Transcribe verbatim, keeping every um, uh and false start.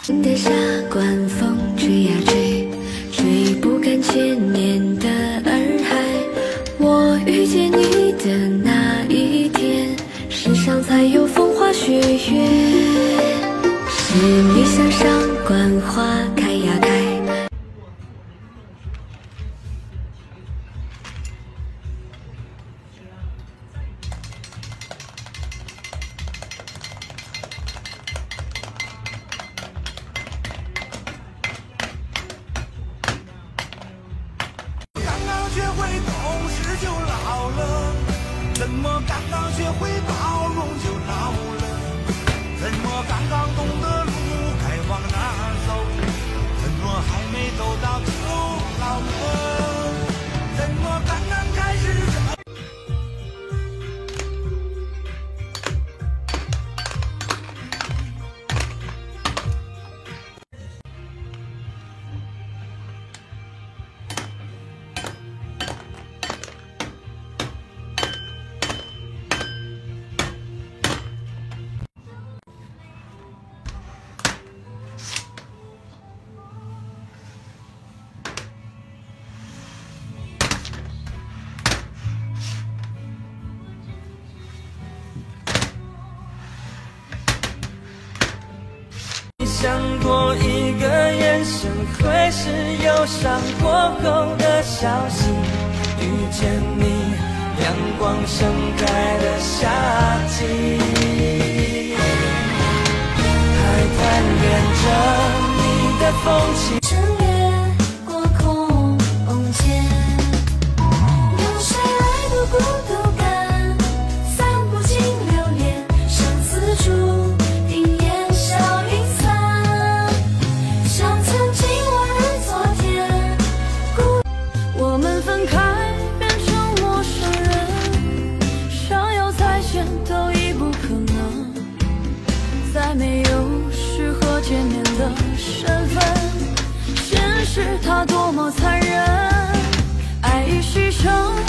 的下关风吹呀吹，吹不干千年的洱海。我遇见你的那一天，世上才有风花雪月。十里香上关花开呀开。 学会懂事就老了，怎么刚刚学会包容就老了？怎么刚刚懂得路该往哪儿走？怎么还没走到就老了？怎么刚刚开始？ 想过一个眼神会是忧伤过后的消息，遇见你，阳光盛开的夏季，还贪恋着你的风情。 没有适合见面的身份，现实它多么残忍，爱已虚成。